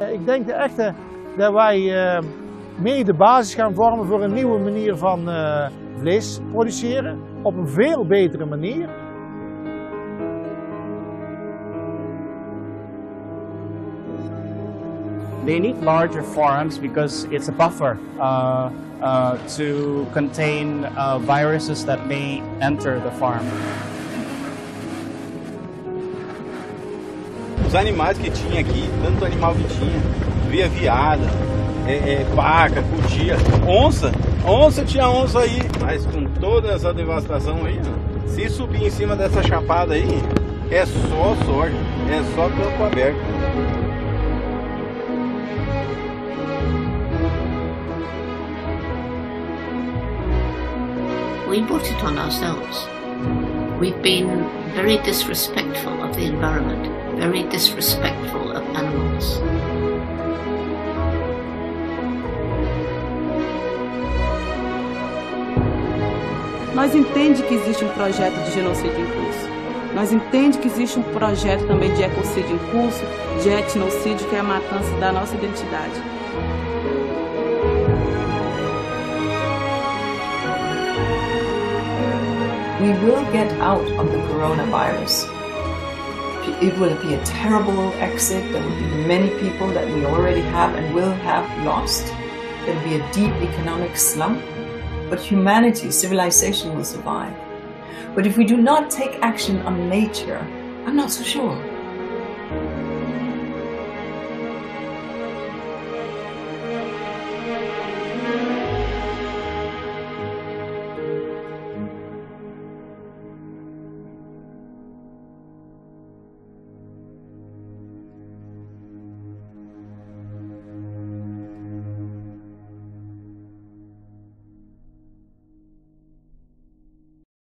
Ik denk dat wij mee de basis gaan vormen voor een nieuwe manier van vlees produceren. Op een veel betere manier. They need larger farms because it's a buffer to contain viruses that may enter the farm. Os animais que tinha aqui, tanto animal que tinha, via veada, vaca, cutia, onça tinha onça aí, mas com toda essa devastação aí, se subir em cima dessa chapada aí, é só sorte, é só campo aberto. We brought it on ourselves. We've been very disrespectful of the environment, very disrespectful of animals. Nós entendemos que existe projeto de genocídio em curso. Nós entendemos que existe projeto também de ecocídio em curso, de etnocídio, que é a matança da nossa identidade. We will get out of the coronavirus. It will be a terrible exit. There will be many people that we already have and will have lost. There will be a deep economic slump. But humanity, civilization will survive. But if we do not take action on nature, I'm not so sure.